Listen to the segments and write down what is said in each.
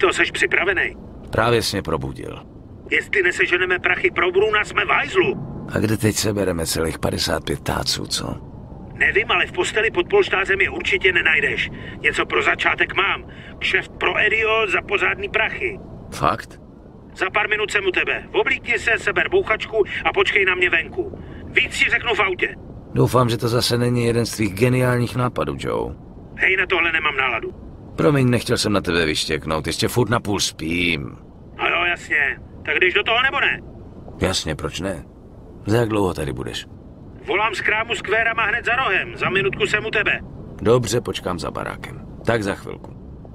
Vito, seš připravený? Právě jsi mě probudil. Jestli neseženeme prachy pro Bruna, jsme v hajzlu. A kde teď sebereme celých 55 táců, co? Nevím, ale v posteli pod polštářem je určitě nenajdeš. Něco pro začátek mám. Kšeft pro Eddieho za pořádný prachy. Fakt? Za pár minut jsem u tebe. Oblíkni se, seber bouchačku a počkej na mě venku. Víc si řeknu v autě. Doufám, že to zase není jeden z tvých geniálních nápadů, Joe. Hej, na tohle nemám náladu. Promiň, nechtěl jsem na tebe vyštěknout, ještě furt napůl spím. No jo, jasně. Tak jdeš do toho nebo ne? Jasně, proč ne? Za jak dlouho tady budeš? Volám z krámu s kvérama hned za rohem. Za minutku jsem u tebe. Dobře, počkám za barákem. Tak za chvilku.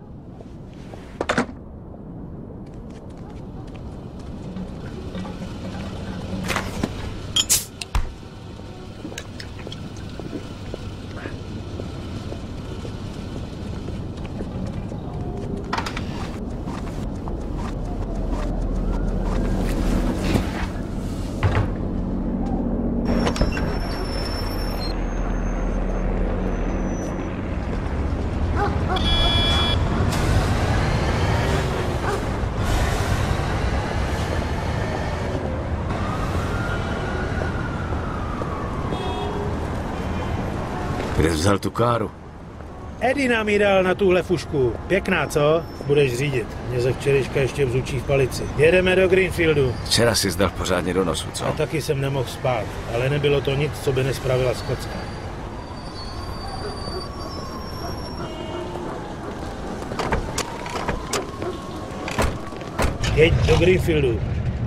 Kde jsi vzal tu káru? Eddie nám ji dal na tuhle fušku. Pěkná, co? Budeš řídit. Mě ze včerejška ještě vzučí v palici. Jedeme do Greenfieldu. Včera jsi zdal pořádně do nosu, co? A taky jsem nemohl spát, ale nebylo to nic, co by nespravila Skotská. Jeď do Greenfieldu.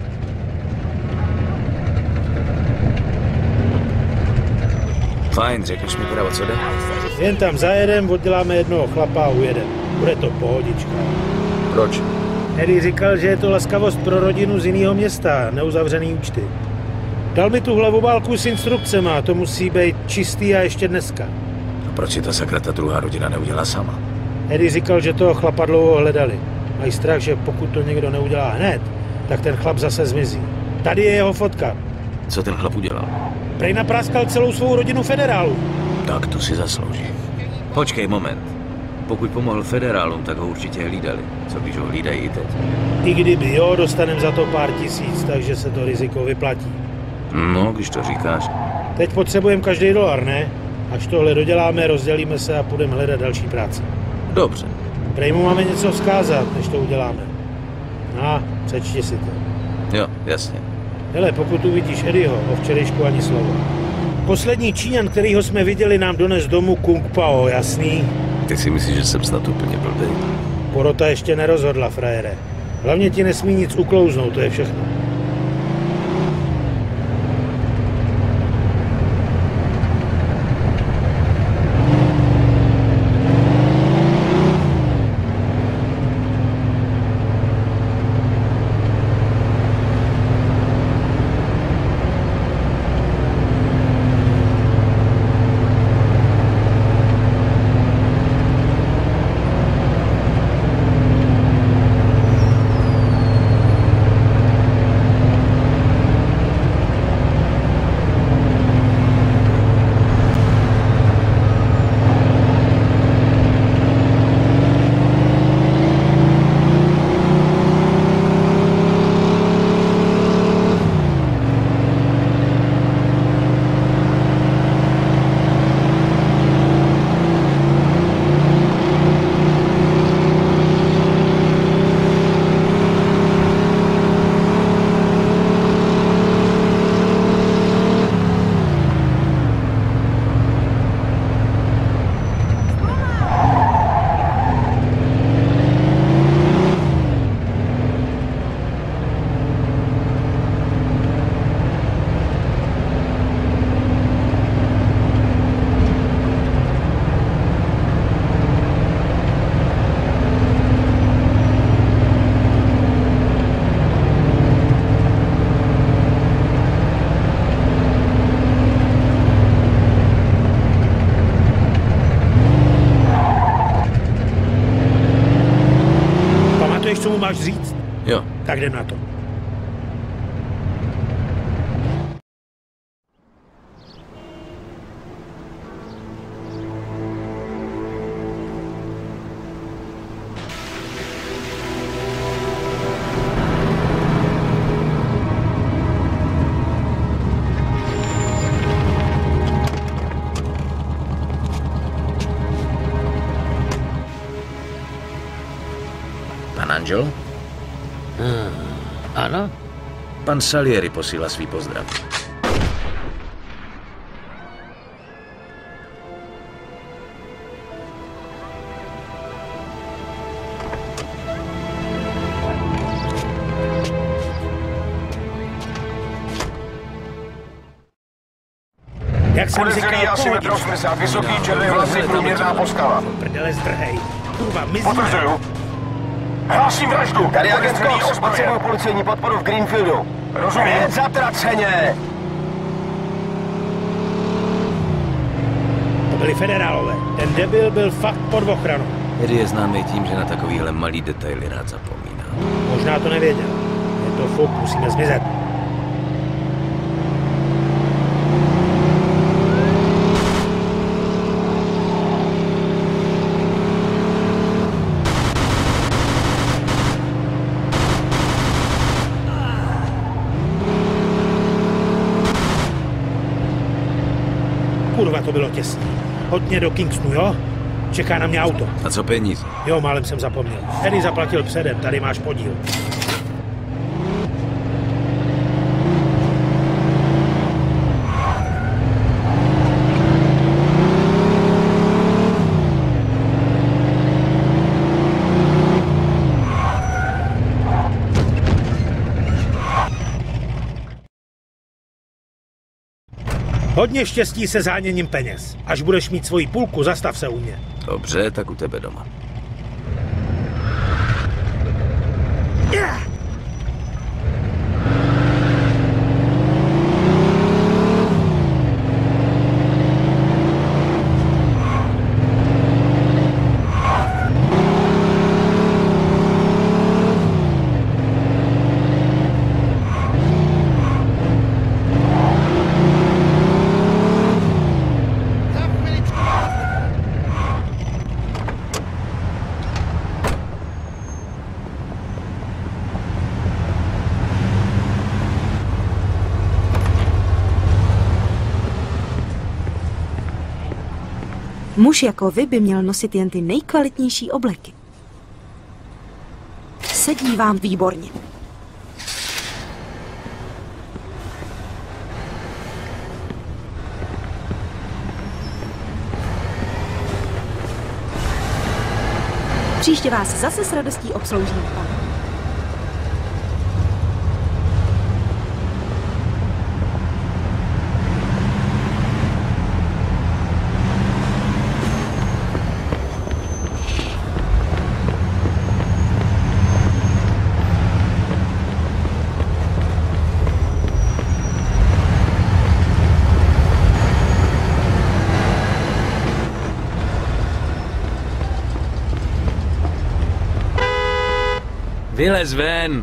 Fajn, řekneš mi teda, o co jde? Jen tam zajedem, odděláme jednoho chlapa a ujedem. Bude to pohodička. Proč? Eddie říkal, že je to laskavost pro rodinu z jiného města, neuzavřený účty. Dal mi tu hlavobálku s instrukcema, to musí být čistý a ještě dneska. A proč si to sakra ta druhá rodina neudělá sama? Eddie říkal, že toho chlapa dlouho hledali. Mají strach, že pokud to někdo neudělá hned, tak ten chlap zase zmizí. Tady je jeho fotka. Co ten chlap udělal? Prej napráskal celou svou rodinu federálu. Tak to si zaslouží. Počkej moment. Pokud pomohl federálům, tak ho určitě hlídali. Co když ho hlídají i teď? I kdyby jo, dostanem za to pár tisíc, takže se to riziko vyplatí. No, když to říkáš. Teď potřebujeme každý dolar, ne? Až tohle doděláme, rozdělíme se a půjdeme hledat další práci. Dobře. Prej mu máme něco vzkázat, než to uděláme. No, přečti si to. Jo, jasně. Hele, pokud uvidíš Eddieho, o včerejšku ani slovo. Poslední Číňan, kterýho jsme viděli, nám dones domů Kung Pao, jasný? Ty si myslíš, že jsem snad úplně blbý? Porota ještě nerozhodla, frajere. Hlavně ti nesmí nic uklouznout, to je všechno. Co mu máš říct? Jo. Tak jdem na to. Angel? Ano? Pan Salieri posílá svý pozdrav. Jak jsem Podezřelý říkal, asi metr 80, vysoký, černé vlasy, průměrná postava. Prdele zdrhej. Kurva, mizí. Potvrzuju. Hlásím vraždu. Tady agent Podezřelý Cox, potřebuju policejní podporu v Greenfieldu. Rozumím. Jen zatraceně! To byli federálové. Ten debil byl fakt pod ochranou. Eddie je známý tím, že na takovýhle malý detaily rád zapomíná. Možná to nevěděl. Je to fuk, musíme zmizet. Kurva, to bylo těsné. Hodně do Kingstonu, jo? Čeká na mě auto. A co peníze? Jo, málem jsem zapomněl. Eddie zaplatil předem, tady máš podíl. Hodně štěstí se záněním peněz. Až budeš mít svoji půlku, zastav se u mě. Dobře, tak u tebe doma. Muž jako vy by měl nosit jen ty nejkvalitnější obleky. Sedí vám výborně. Příště vás zase s radostí obsloužíme, pane. Vylez ven!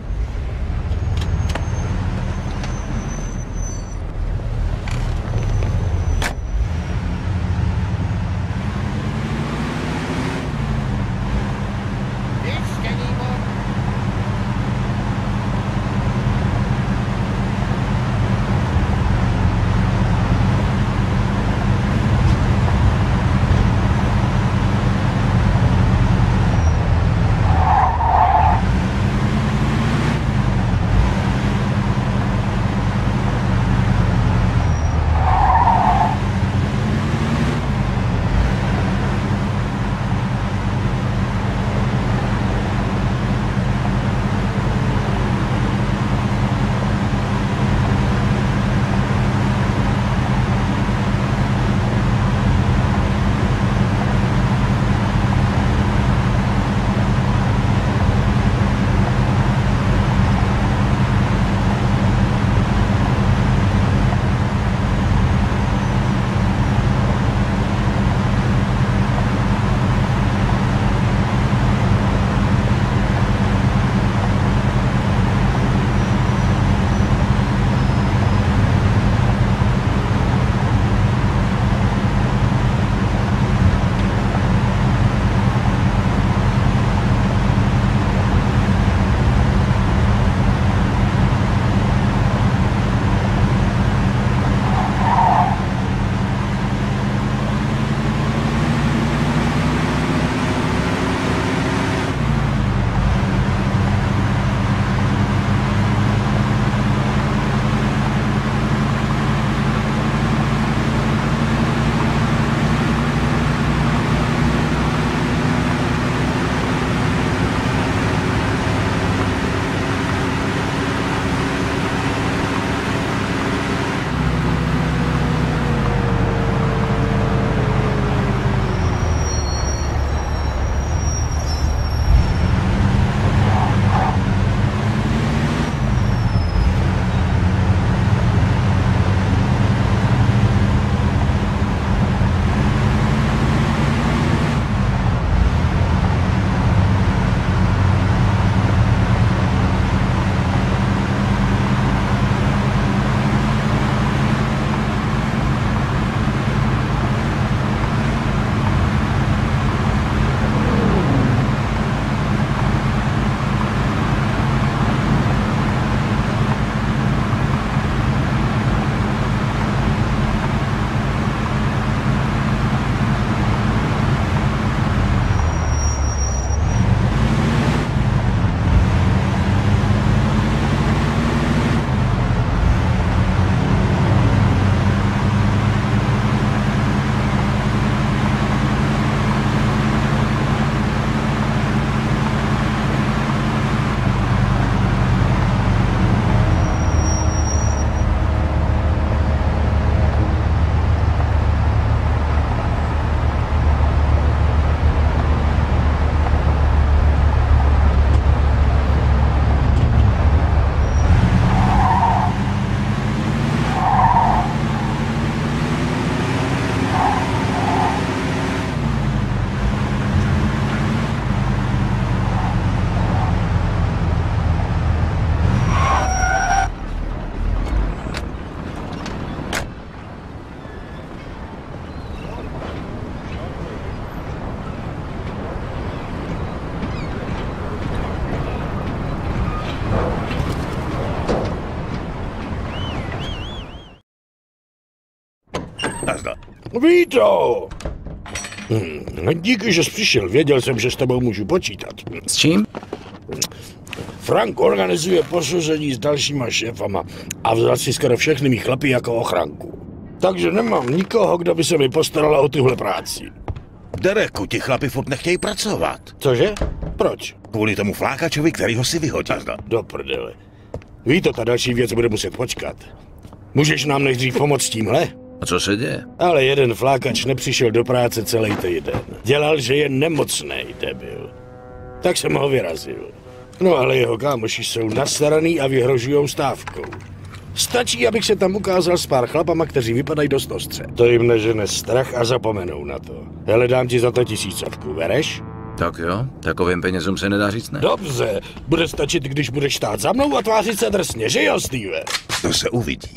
Víto! Díky, že jsi přišel. Věděl jsem, že s tebou můžu počítat. S čím? Frank organizuje posouzení s dalšíma šéfama a vzal si skoro všechny mý chlapy jako ochranku. Takže nemám nikoho, kdo by se mi postaral o tuhle práci. Dereku, ti chlapi furt nechtějí pracovat. Cože? Proč? Kvůli tomu flákačovi, kterýho si vyhodil. Do prdele. Víte, ta další věc bude muset počkat. Můžeš nám nejdřív pomoct s tímhle? A co se děje? Ale jeden flákač nepřišel do práce celý týden. Dělal, že je nemocnej, debil. Tak jsem ho vyrazil. No ale jeho kámoši jsou nasraný a vyhrožujou stávkou. Stačí, abych se tam ukázal s pár chlapama, kteří vypadají dost ostře. To jim nežene strach a zapomenou na to. Hele, dám ti za to 1000, bereš? Tak jo, takovým penězům se nedá říct ne. Dobře, bude stačit, když budeš stát za mnou a tvářit se drsně, že jo, Steve? To se uvidí.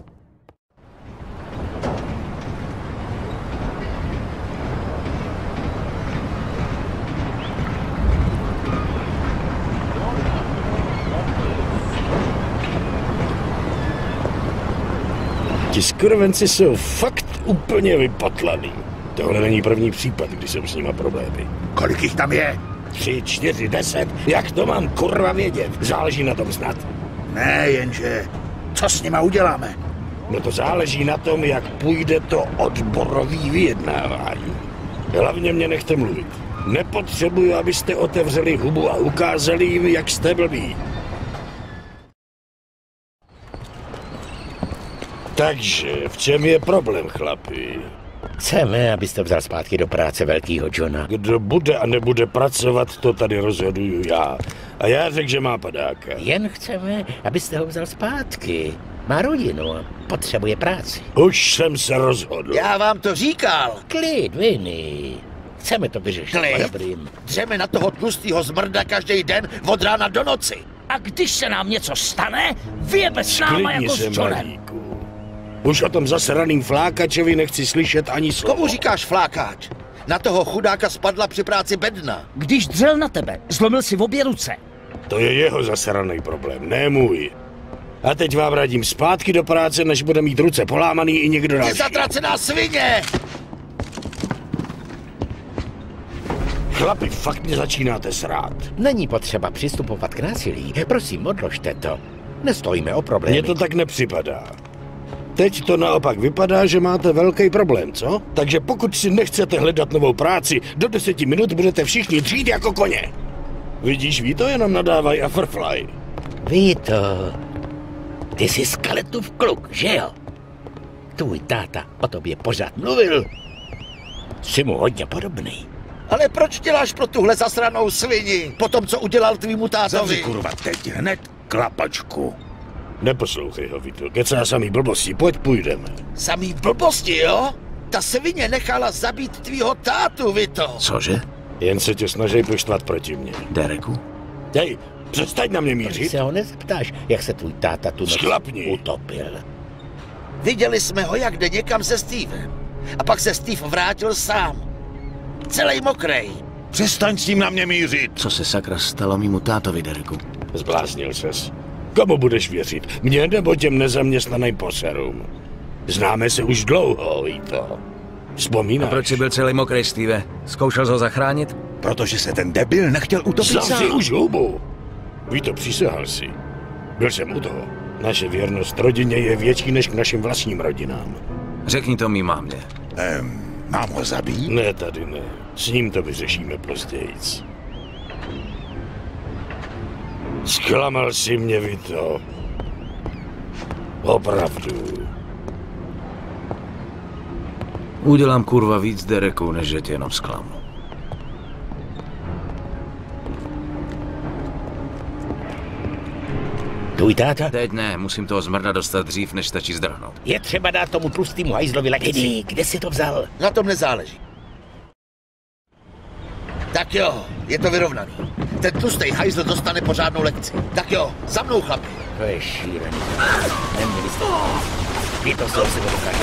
Ti skurvenci jsou fakt úplně vypatlaný. Tohle není první případ, kdy jsem s nima problémy. Kolik jich tam je? 3, 4, 10. Jak to mám kurva vědět? Záleží na tom snad. Ne, jenže... Co s nima uděláme? No to záleží na tom, jak půjde to odborový vyjednávání. Hlavně mě nechte mluvit. Nepotřebuji, abyste otevřeli hubu a ukázali jim, jak jste blbí. Takže, v čem je problém, chlapi? Chceme, abyste vzal zpátky do práce velkýho Johna. Kdo bude a nebude pracovat, to tady rozhoduju já. A já řekl, že má padáka. Jen chceme, abyste ho vzal zpátky. Má rodinu a potřebuje práci. Už jsem se rozhodl. Já vám to říkal. Klid, Vinny. Chceme to vyřešit. Klid? Dřeme na toho tlustýho zmrda každý den od rána do noci. A když se nám něco stane, vyjebe s náma jako s Johnem. Už o tom zasraným flákačovi nechci slyšet ani slovo. Komu říkáš flákač? Na toho chudáka spadla při práci bedna. Když dřel na tebe, zlomil si obě ruce. To je jeho zasraný problém, ne můj. A teď vám radím zpátky do práce, než bude mít ruce polámaný i někdo další. Ty zatracená svině! Chlapi, fakt mě začínáte srát. Není potřeba přistupovat k násilí. Prosím, odložte to. Nestojíme o problémy. Mně to tak nepřipadá. Teď to naopak vypadá, že máte velký problém, co? Takže pokud si nechcete hledat novou práci, do 10 minut budete všichni dřít jako koně. Vidíš, ví to, jenom nadávaj a frflaj. Ví to. Ty jsi Skeletův kluk, že jo? Tvůj táta o tobě pořád mluvil. Jsi mu hodně podobný. Ale proč děláš pro tuhle zasranou svini? Po tom, co udělal tvýmu tátovi? Zavři kurva teď hned klapačku. Neposlouchej ho, Vito. Kecá samý blbosti, pojď půjdeme. Samý blbosti, jo? Ta svině nechala zabít tvýho tátu, Vito. Cože? Jen se tě snaží poštvat proti mně. Dereku? Hej, přestaň na mě mířit. Se ho nezeptáš, jak se tvůj táta tu noc utopil. Viděli jsme ho, jak jde někam se Stevem. A pak se Steve vrátil sám. Celej mokrej. Přestaň s tím na mě mířit. Co se sakra stalo mýmu tátovi, Dereku? Zbláznil ses. Komu budeš věřit? Mně nebo těm nezaměstnaným poserům? Známe se už dlouho, Vito. Vzpomínáš? A proč jsi byl celý mokrý, Steve? Zkoušel jsi ho zachránit? Protože se ten debil nechtěl utopit sám. Zavři už hubu. Vito, přísahal si. Byl jsem u toho. Naše věrnost rodině je větší než k našim vlastním rodinám. Řekni to mý mámě. Mám ho zabít? Ne, tady ne. S ním to vyřešíme pozdějc. Zklamal si mě, Vito. Opravdu. Udělám kurva víc, Dereku, než že tě jenom zklamu. Tvůj táta? Teď ne, musím toho zmrda dostat dřív, než stačí zdrhnout. Je třeba dát tomu tlustýmu hajzlovi lekci. Kde jsi to vzal? Na tom nezáleží. Tak jo, je to vyrovnaný. Ten tlustej hajzl dostane pořádnou lekci. Tak jo, za mnou, chlapi. To je šílený. Neměli jste. Je to se dokáže.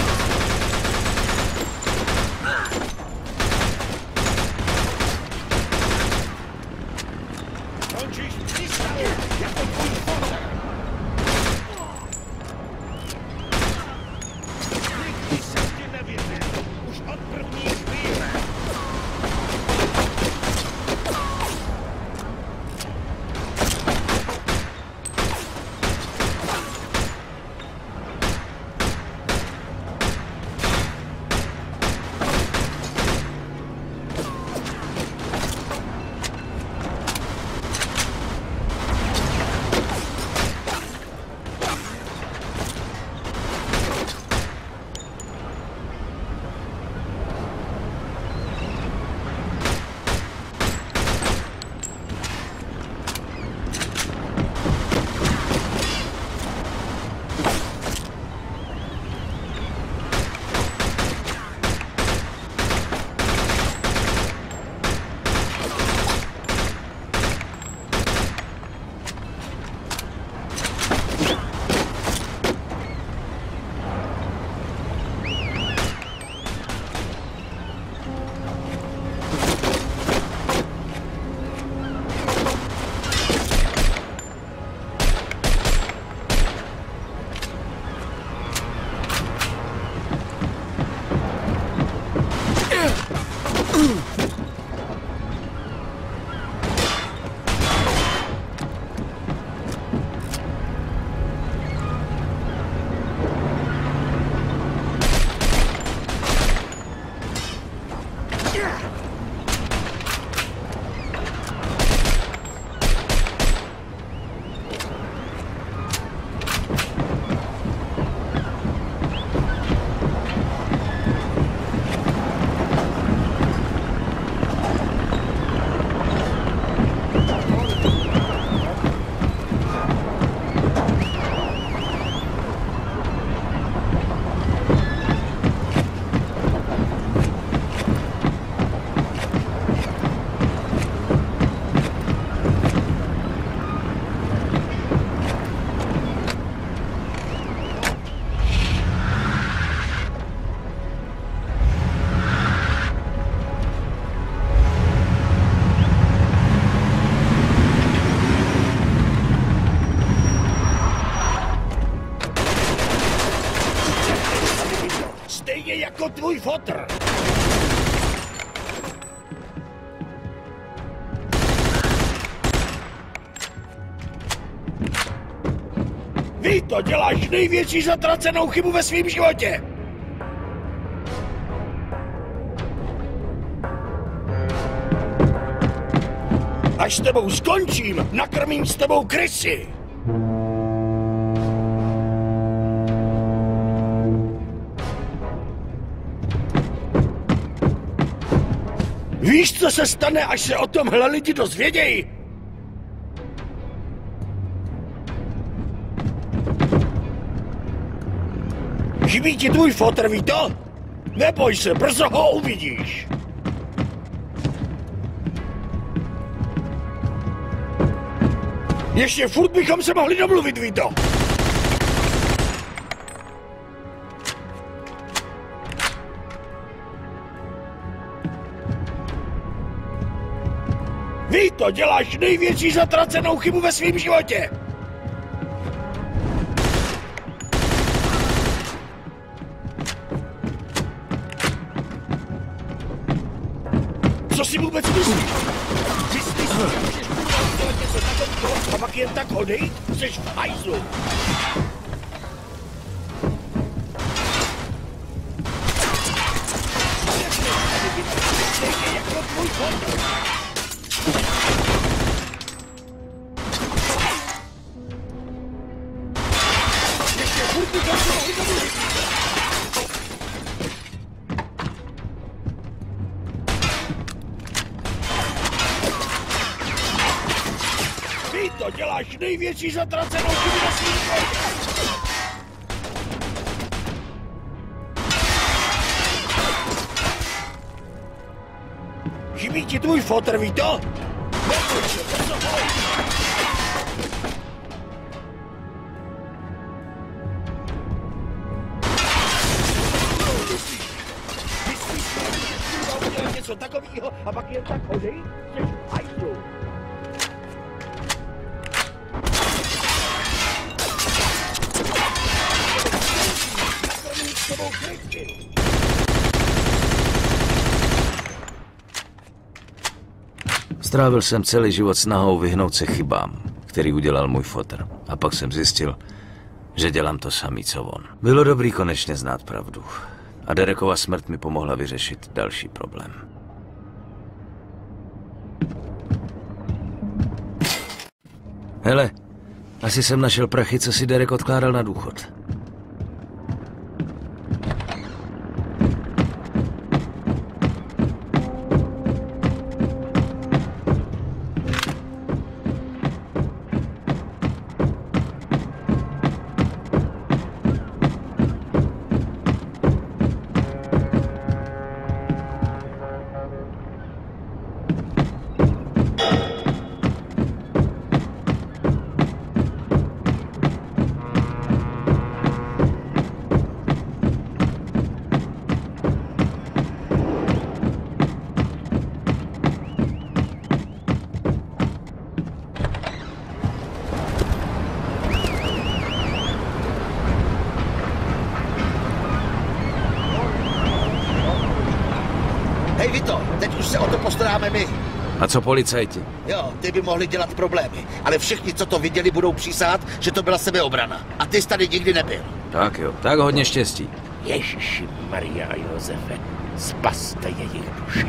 Stejně jako tvůj fotr. Vito, děláš největší zatracenou chybu ve svém životě. Až s tebou skončím, nakrmím s tebou krysy. Víš, co se stane, až se o tomhle lidi dozvědějí? Chybí ti tvůj fotr, Vito? Neboj se, brzo ho uvidíš. Ještě furt bychom se mohli domluvit, Vito. Vito, děláš největší zatracenou chybu ve svém životě. Co si vůbec myslíš? Myslíš, že můžeš udělat něco takového a pak jen tak odejít? Jsi v hajzlu. Stejně jako tvůj fotr. Ještě furt bychom se mohli domluvit. To děláš největší zatracenou chybu na svým životě. Chybí ti tvůj fotr, Vito? Neboj se, brzo ho. Myslíš, že můžeš udělat něco takového a pak jen tak odejít? Jsi v hajzlu. Strávil jsem celý život snahou vyhnout se chybám, který udělal můj fotr. A pak jsem zjistil, že dělám to samý, co on. Bylo dobrý konečně znát pravdu. A Derekova smrt mi pomohla vyřešit další problém. Hele, asi jsem našel prachy, co si Derek odkládal na důchod. Hej Vito, teď už se o to postaráme my. A co policajti? Jo, ty by mohli dělat problémy, ale všichni, co to viděli, budou přísát, že to byla sebeobrana. A ty jsi tady nikdy nebyl. Tak jo, tak hodně štěstí. Ježiši Maria a Josefe, spaste jejich duše.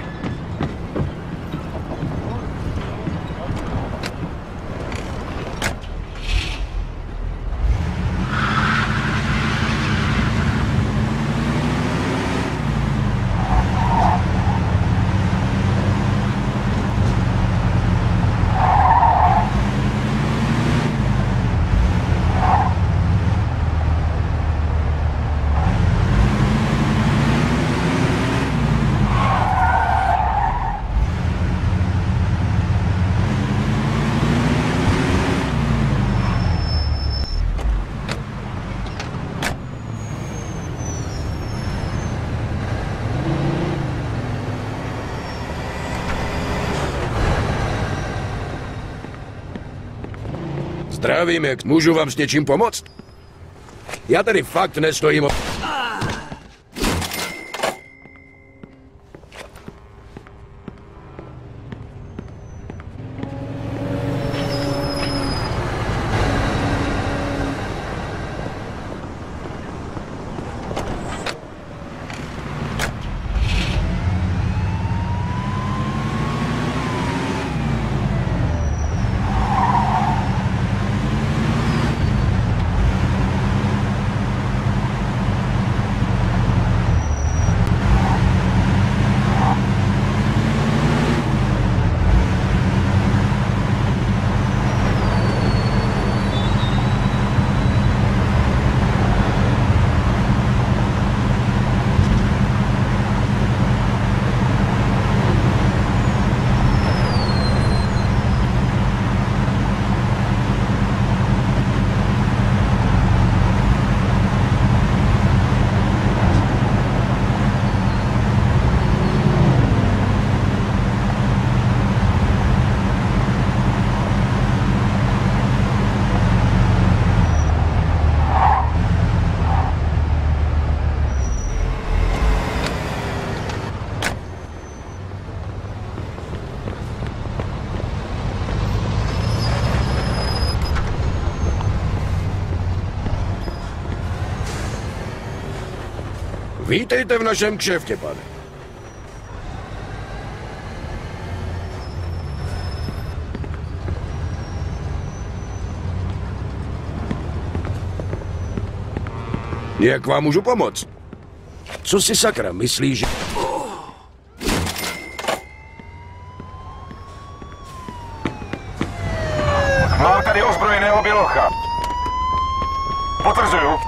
Zdravím, jak můžu vám s něčím pomoct? Já tady fakt nestojím o... Vítejte v našem kšeftě, pane. Jak vám můžu pomoct? Co si sakra myslíš, že... Mám tady ozbrojeného bělocha. Potvrzuju.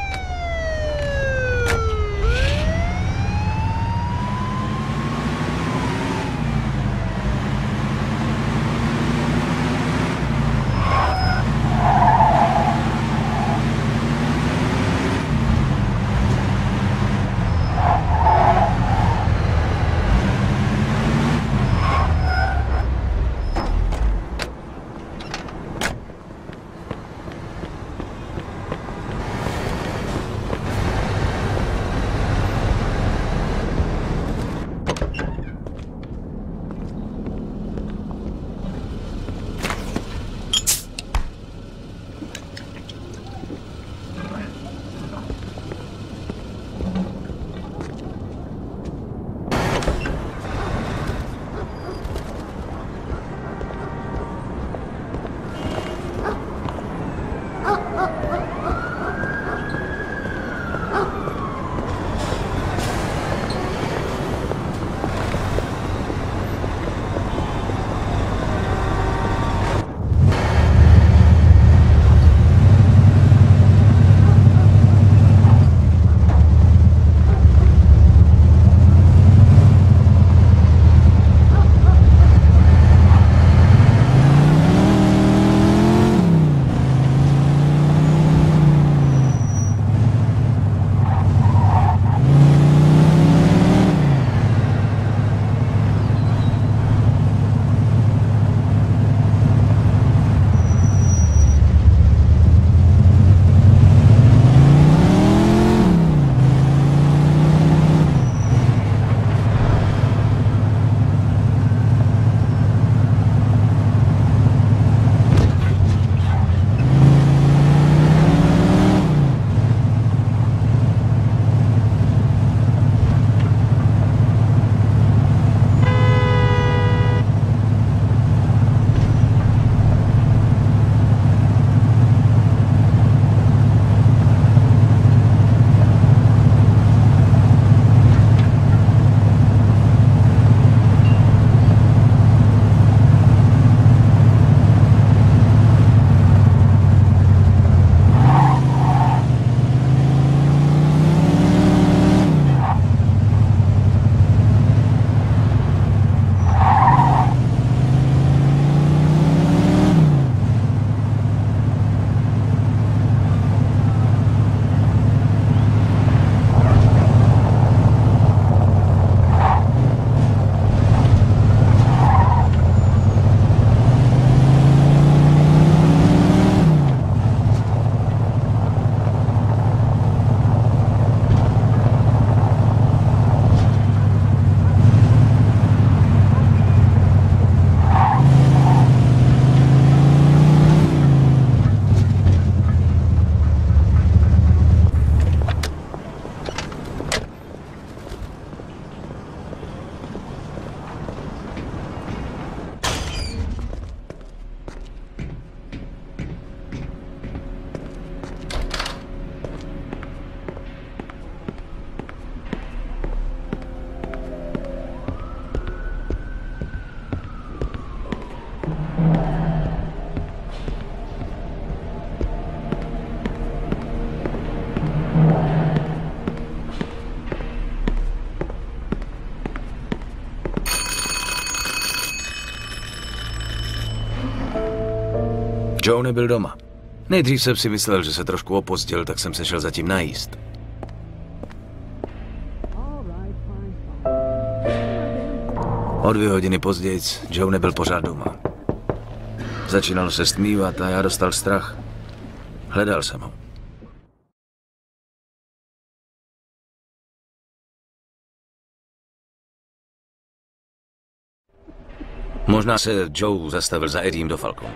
Joe nebyl doma. Nejdřív jsem si myslel, že se trošku opozdil, tak jsem se šel zatím najíst. O 2 hodiny později Joe nebyl pořád doma. Začínalo se stmívat a já dostal strach. Hledal jsem ho. Možná se Joe zastavil za Eddiem do Falconu.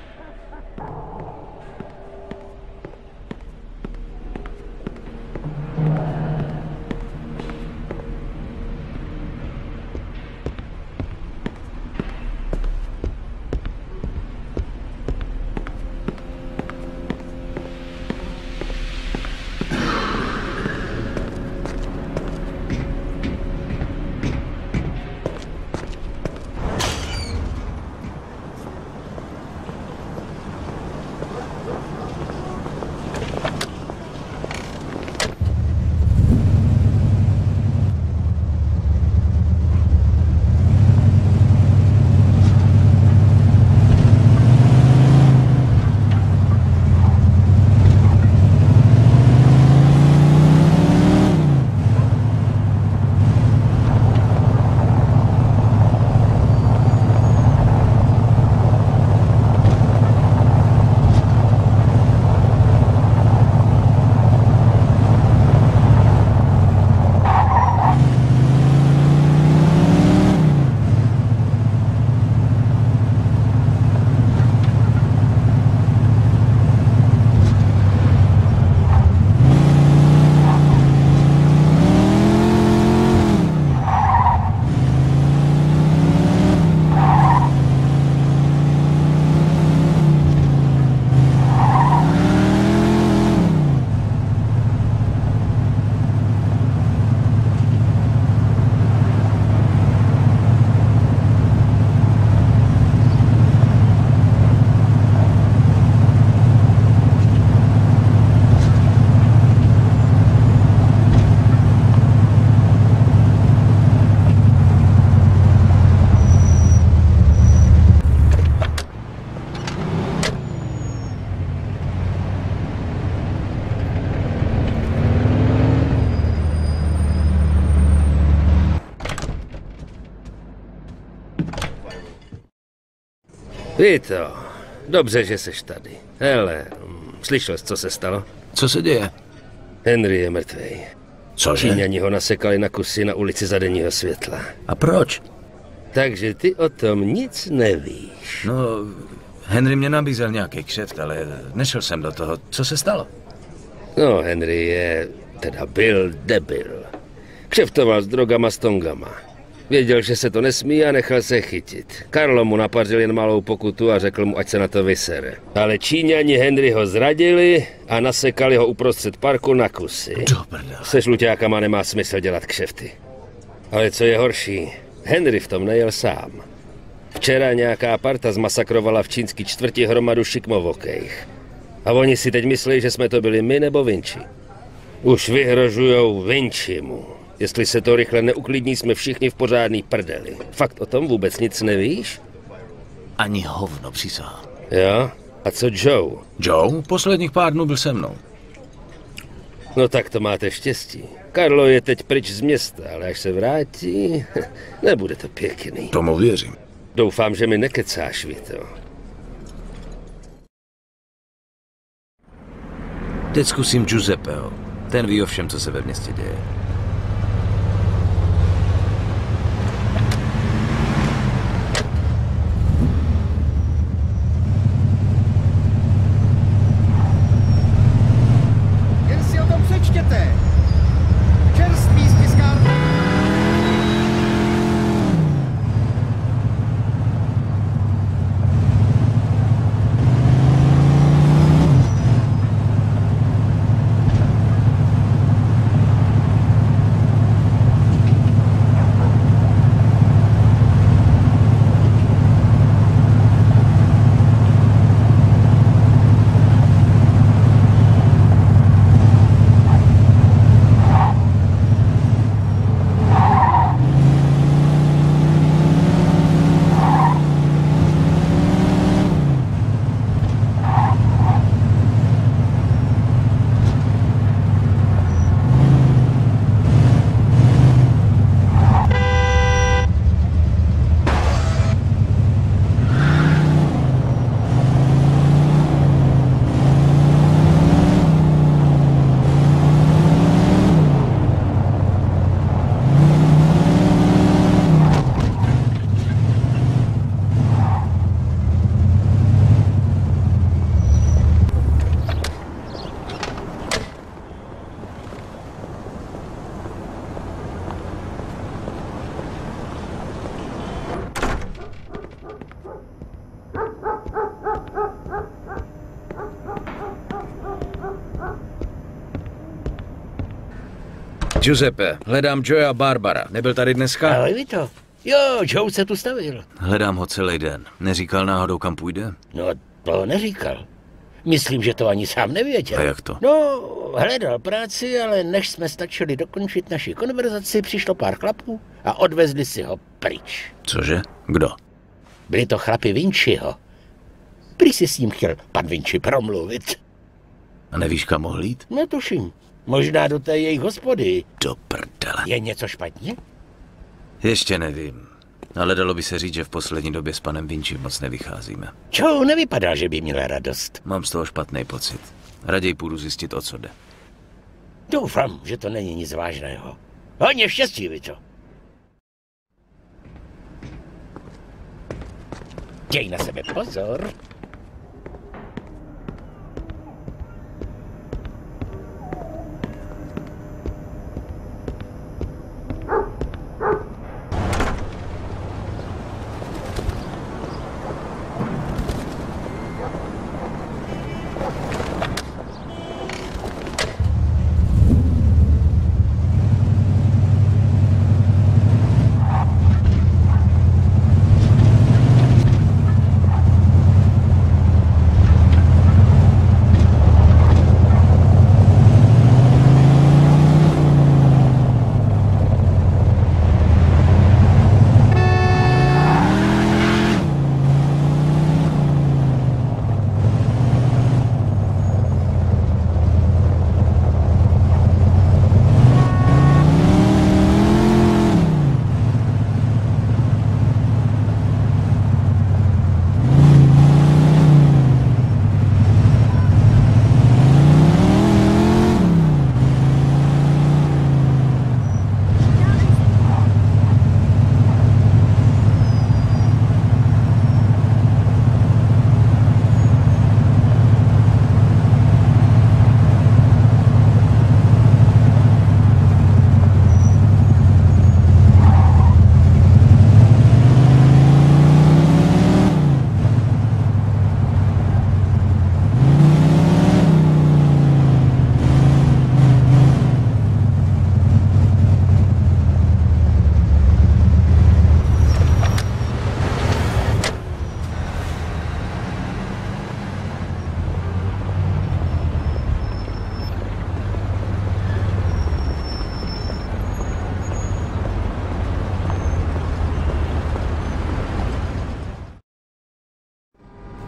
Vito, dobře, že seš tady. Hele, slyšel jsi, co se stalo? Co se děje? Henry je mrtvej. Cože? Číňani ho nasekali na kusy na ulici za denního světla. A proč? Takže ty o tom nic nevíš. No, Henry mě nabízel nějaký kšeft, ale nešel jsem do toho. Co se stalo? No, Henry byl debil. Kšeftoval s drogama s tongama. Věděl, že se to nesmí a nechal se chytit. Karlo mu napařil jen malou pokutu a řekl mu, ať se na to vysere. Ale Číňani Henryho zradili a nasekali ho uprostřed parku na kusy. Se žluťákama nemá smysl dělat kšefty. Ale co je horší, Henry v tom nejel sám. Včera nějaká parta zmasakrovala v čínský čtvrti hromadu šikmovokejch. A oni si teď myslí, že jsme to byli my nebo Vinci. Už vyhrožujou Vincimu. Jestli se to rychle neuklidní, jsme všichni v pořádný prdeli. Fakt o tom vůbec nic nevíš? Ani hovno, přísahám. Jo? A co Joe? Joe? Posledních pár dnů byl se mnou. No tak to máte štěstí. Karlo je teď pryč z města, ale až se vrátí, nebude to pěkný. Tomu věřím. Doufám, že mi nekecáš, Vito. Teď zkusím Giuseppeho. Ten ví o všem, co se ve městě děje. Jen si o tom přečtěte. Čerstvý z tiskárny. Giuseppe, hledám Joea Barbara. Nebyl tady dneska? Ale ví to. Jo, Joe se tu stavil. Hledám ho celý den. Neříkal náhodou, kam půjde? No, to neříkal. Myslím, že to ani sám nevěděl. A jak to? No, hledal práci, ale než jsme stačili dokončit naši konverzaci, přišlo pár chlapů a odvezli si ho pryč. Cože? Kdo? Byli to chlapi Vinciho. Prý si s ním chtěl pan Vinci promluvit. A nevíš, kam mohl jít? Netuším. Možná do té jejich hospody. Do prdele. Je něco špatně? Ještě nevím. Ale dalo by se říct, že v poslední době s panem Vinci moc nevycházíme. Joe nevypadá, že by měla radost. Mám z toho špatný pocit. Raději půjdu zjistit, o co jde. Doufám, že to není nic vážného. Hodně štěstí, Vito. Děj na sebe pozor.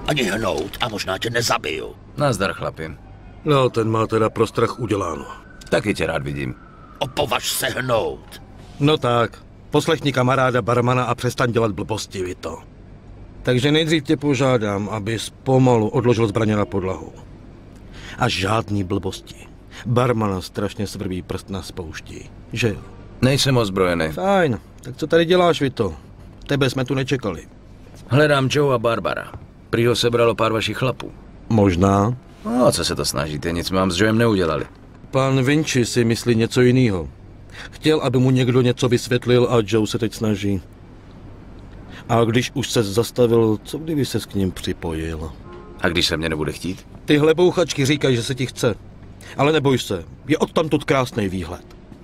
Ani hnout a možná tě nezabiju. Nazdar, chlapi. No, ten má teda pro strach uděláno. Taky tě rád vidím. Opovaž se hnout. No tak, poslechni kamaráda barmana a přestaň dělat blbosti, Vito. Takže nejdřív tě požádám, abys pomalu odložil zbraně na podlahu. A žádný blbosti. Barmana strašně svrbí prst na spoušti, že jo? Nejsem ozbrojený. Fajn, tak co tady děláš, Vito? Tebe jsme tu nečekali. Hledám Joe a Barbara. Prý ho sebralo pár vašich chlapů. Možná. No, co se to snažíte? Nic vám s Joem neudělali. Pan Vinci si myslí něco jiného. Chtěl, aby mu někdo něco vysvětlil a Joe se teď snaží. A když už se zastavil, co kdyby ses k ním připojil? A když se mě nebude chtít? Tyhle bouchačky říkají, že se ti chce. Ale neboj se, je odtamtud krásný výhled.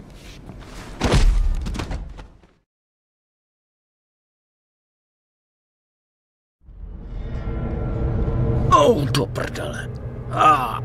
Do prdele. A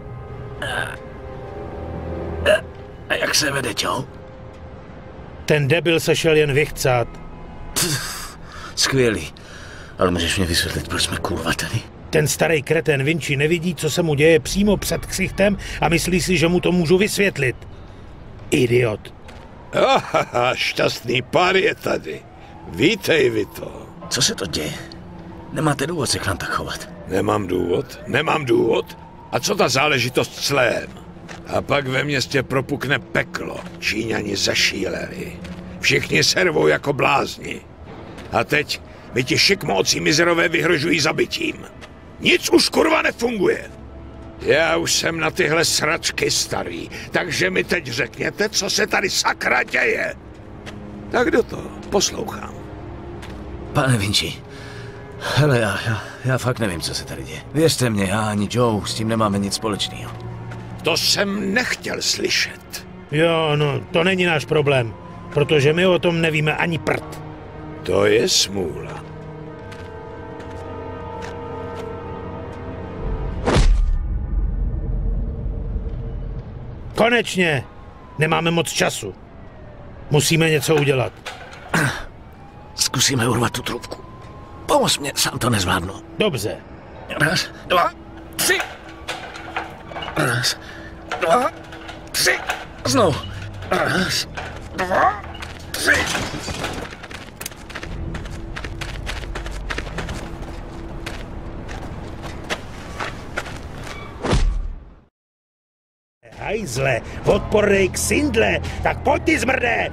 jak se vede, Joe? Ten debil se šel jen vychcát. Skvělý. Ale můžeš mě vysvětlit, proč jsme kurva tady? Ten starý kretén Vinci nevidí, co se mu děje přímo před ksichtem a myslí si, že mu to můžu vysvětlit. Idiot. Šťastný pár je tady. Vítej, Vito. Co se to děje? Nemáte důvod se k nám tak chovat. Nemám důvod. A co ta záležitost s Lem? A pak ve městě propukne peklo. Číňani zašíleli. Všichni servou jako blázni. A teď mi ti šikmóci mizerové vyhrožují zabitím. Nic už kurva nefunguje. Já už jsem na tyhle sračky starý, takže mi teď řekněte, co se tady sakra děje. Tak do toho, poslouchám. Pane Vinci, hele, já fakt nevím, co se tady děje. Věřte mě, já ani Joe s tím nemáme nic společného. To jsem nechtěl slyšet. Jo, no, to není náš problém, protože my o tom nevíme ani prd. To je smůla. Konečně! Nemáme moc času. Musíme něco udělat. Zkusíme urvat tu trubku. Pomoz mě, sám to nezvládnu. Dobře. 1, 2, 3. 1, 2, 3. Znovu. 1, 2, 3. Hajzle, odpornej k syndle, tak pojď ty zmrde!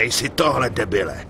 Dej si tohle, debile.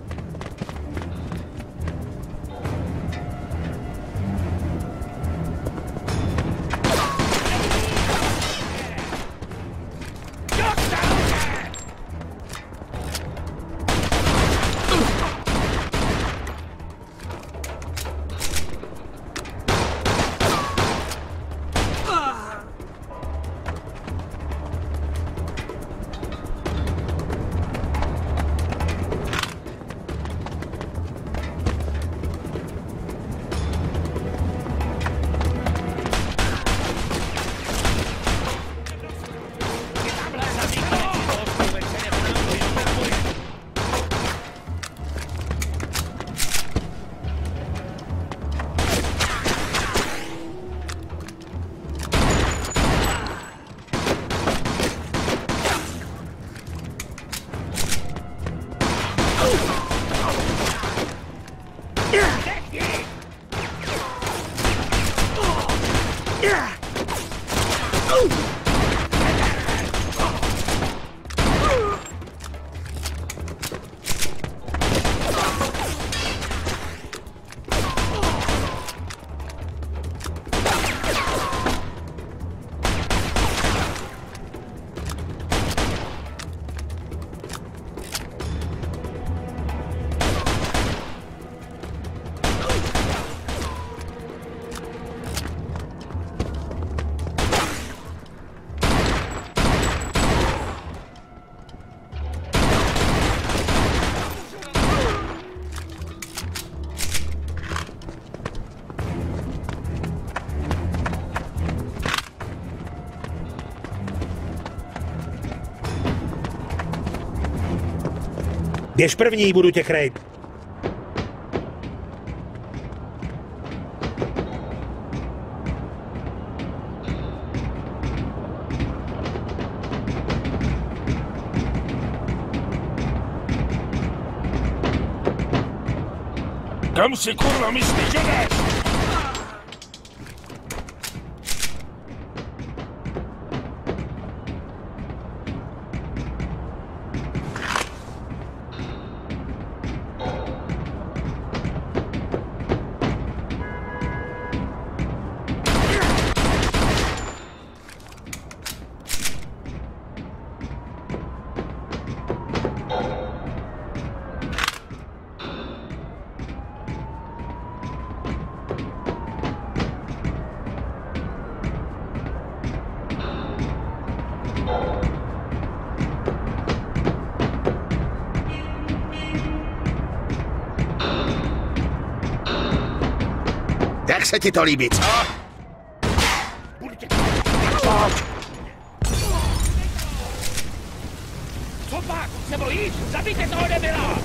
Běž první, budu tě krejt. Kam si kurva myslíš, že jdeš? Jak se ti to líbí, co? Co pak? Se bojíš? Zabijte toho debila!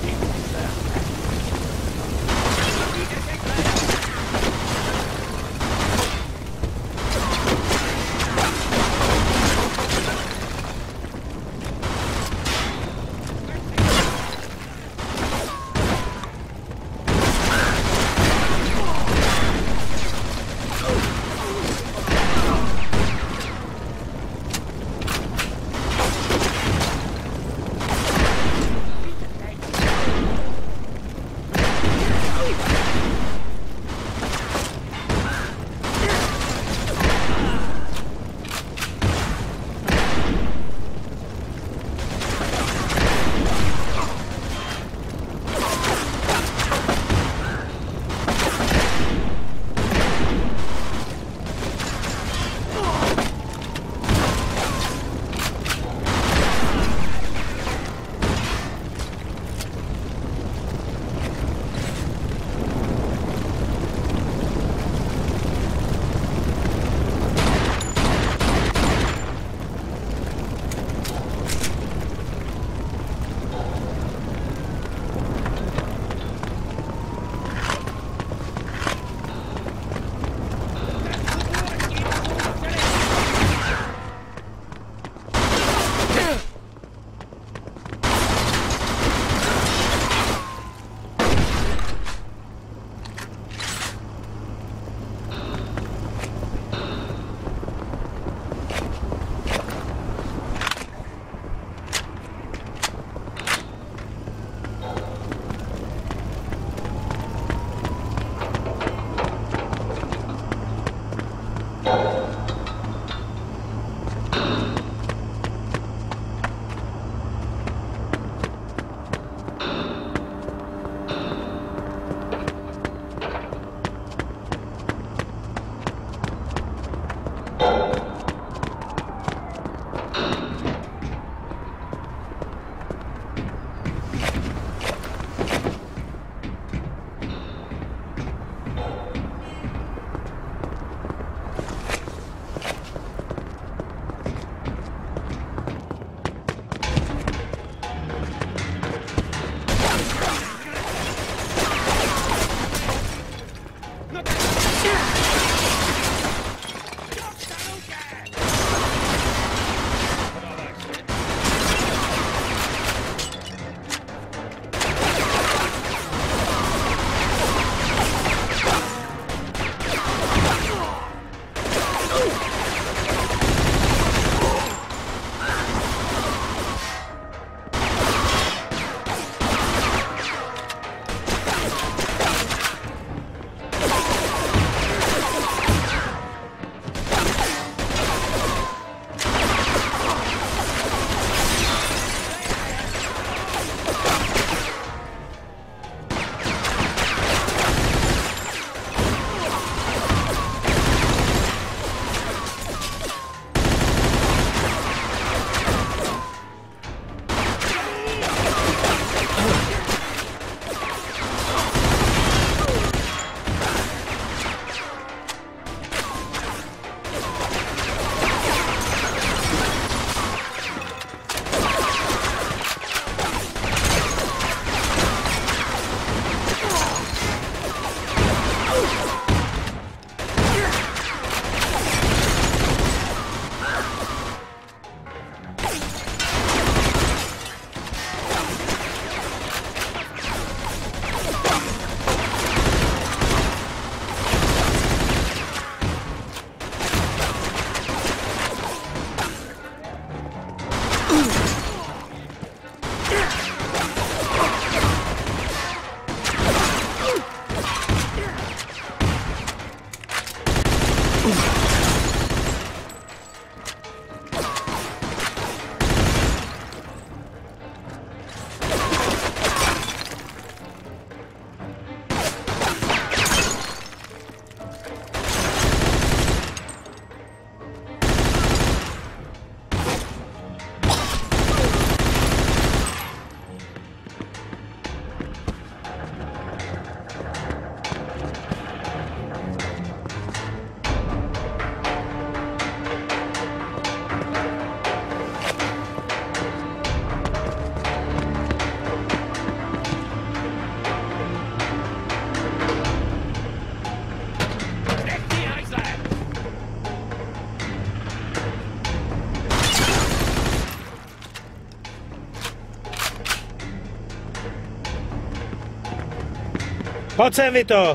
Pojď sem, Vito!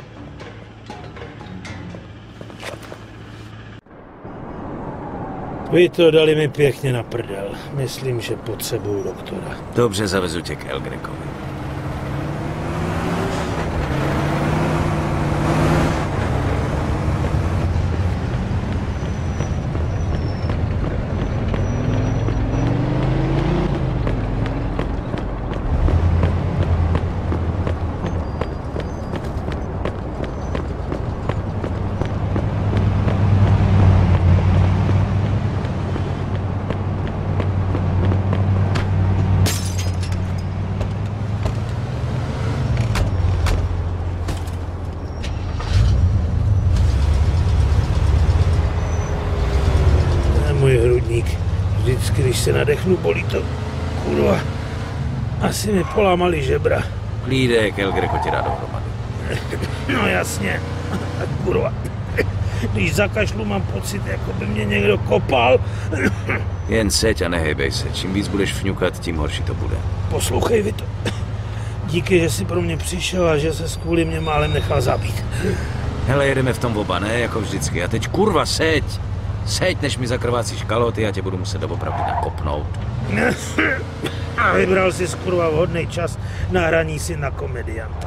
Vito, dali mi pěkně na prdel. Myslím, že potřebuju doktora. Dobře, zavezu tě k Elgrekovi. Vždycky, když se nadechnu, bolí to. Kurva. Asi mi polámali žebra. Klídek, Elgreko tě dá dohromady. No jasně. Kurva. Když zakašlu, mám pocit, jako by mě někdo kopal. Jen seď a nehejbej se. Čím víc budeš fňukat, tím horší to bude. Poslouchej, Vito. Díky, že jsi pro mě přišel a že se kvůli mě málem nechal zabít. Hele, jedeme v tom oba, ne? Jako vždycky. A teď kurva, seď! Seď, než mi zakrvácíš kalhoty, já tě budu muset doopravdy nakopnout. A vybral jsi kurva vhodný čas na hraní si na komedianta.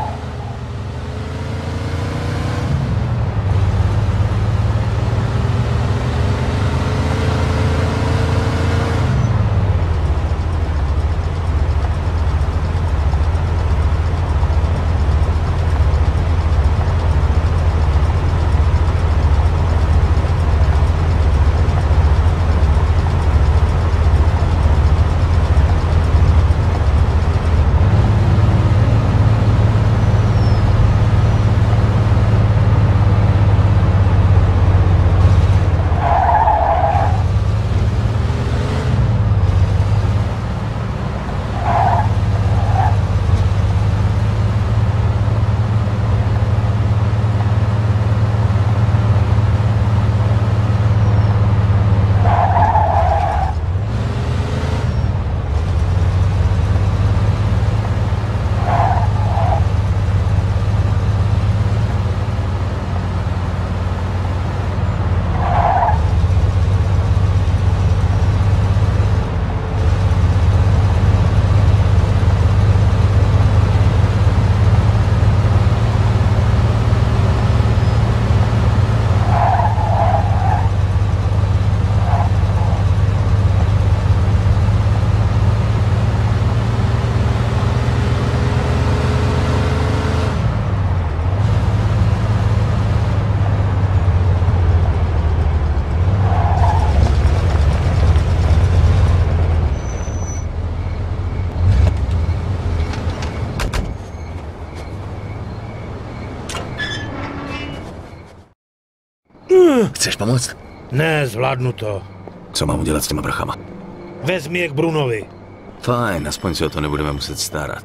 Chceš pomoct? Ne, zvládnu to. Co mám udělat s těma brachama? Vezmi je k Brunovi. Fajn, aspoň se o to nebudeme muset starat.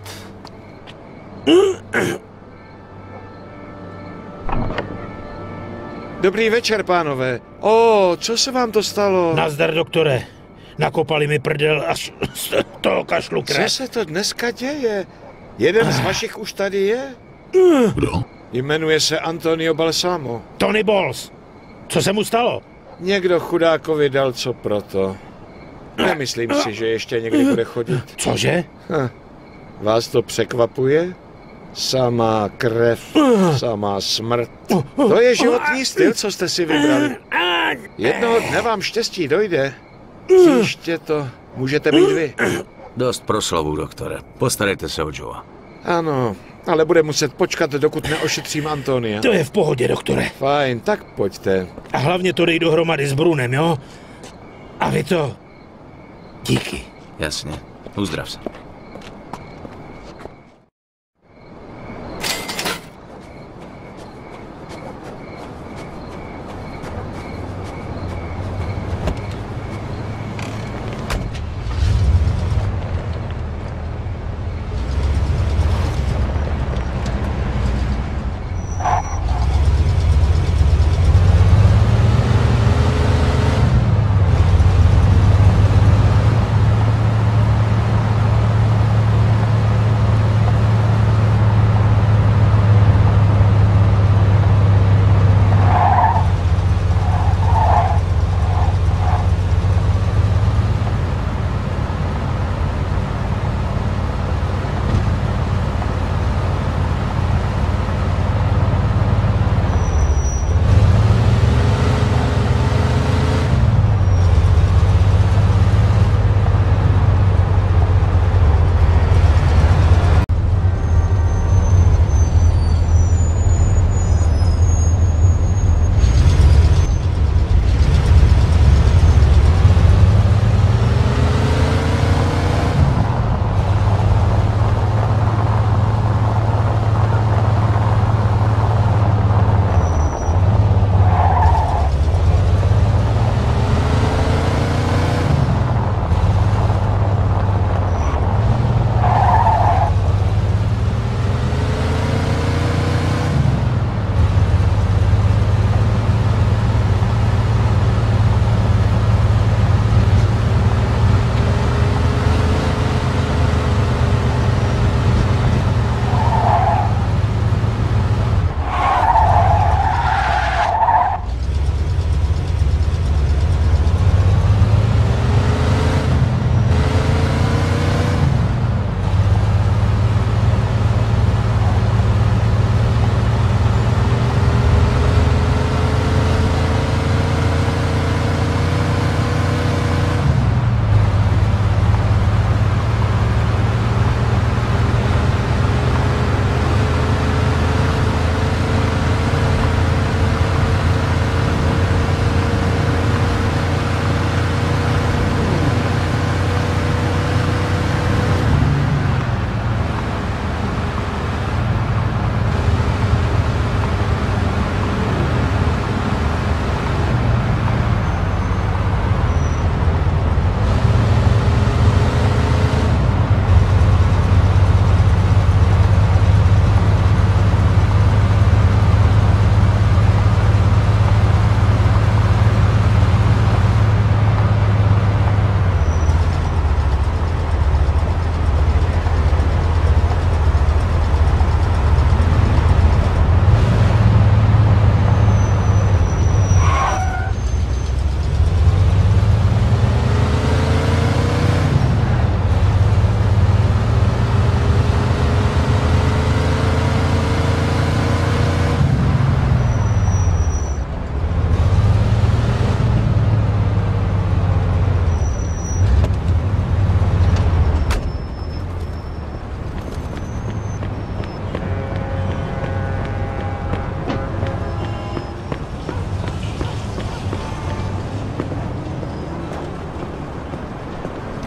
Dobrý večer, pánové. Co se vám to stalo? Nazdar, doktore. Nakopali mi prdel až z toho kašlu krev. Co se to dneska děje? Jeden z vašich už tady je? Kdo? Jmenuje se Antonio Balsamo. Tony Balls. Co se mu stalo? Někdo chudákovi dal co proto. Nemyslím si, že ještě někdy bude chodit. Cože? Vás to překvapuje? Samá krev, samá smrt. To je životní styl, co jste si vybrali. Jednoho dne vám štěstí dojde. Příště to můžete být vy. Dost proslovu, doktore. Postarejte se o Joea. Ano, ale bude muset počkat, dokud neošetřím Antonia. To je v pohodě, doktore. Fajn, tak pojďte. A hlavně to dej dohromady s Brunem, jo? A vy to... Díky. Jasně. Uzdrav se.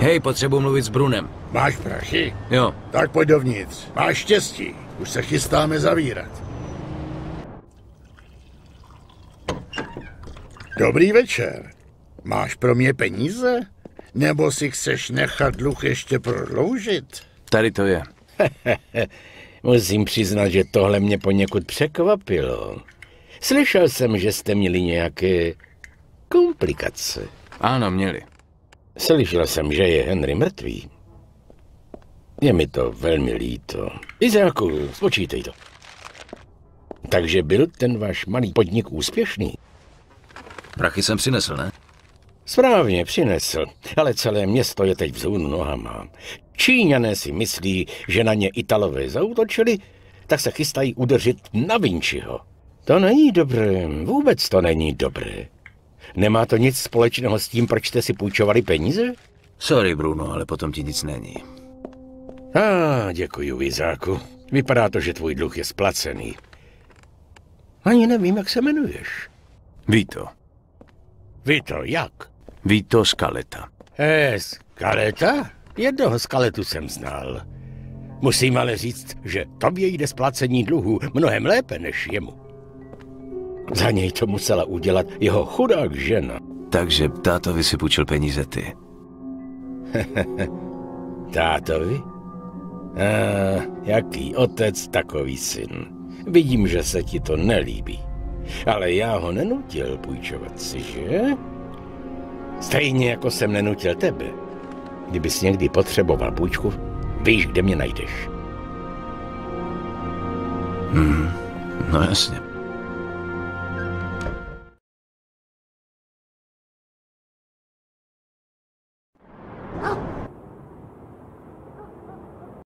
Hej, potřebuji mluvit s Brunem. Máš prachy? Jo. Tak pojď dovnitř. Máš štěstí. Už se chystáme zavírat. Dobrý večer. Máš pro mě peníze? Nebo si chceš nechat dluh ještě prodloužit? Tady to je. Musím přiznat, že tohle mě poněkud překvapilo. Slyšel jsem, že jste měli nějaké komplikace. Ano, měli. Slyšel jsem, že je Henry mrtvý. Je mi to velmi líto. Izáku, spočítej to. Takže byl ten váš malý podnik úspěšný? Prachy jsem přinesl, ne? Správně, přinesl, ale celé město je teď vzhůru nohama. Číňané si myslí, že na ně Italové zaútočili, tak se chystají udeřit na Vinciho. To není dobré, vůbec to není dobré. Nemá to nic společného s tím, proč jste si půjčovali peníze? Sorry, Bruno, ale potom ti nic není. Děkuji, Izáku. Vypadá to, že tvůj dluh je splacený. Ani nevím, jak se jmenuješ. Vito. Vito, jak? Vito Scaletta. Scaletta? Jednoho Scaletu jsem znal. Musím ale říct, že tobě jde splacení dluhu mnohem lépe než jemu. Za něj to musela udělat jeho chudák žena. Takže tátovi si půjčil peníze ty. Tátovi? Jaký otec, takový syn. Vidím, že se ti to nelíbí. Ale já ho nenutil půjčovat si, že? Stejně jako jsem nenutil tebe. Kdybys někdy potřeboval půjčku, víš, kde mě najdeš. No jasně.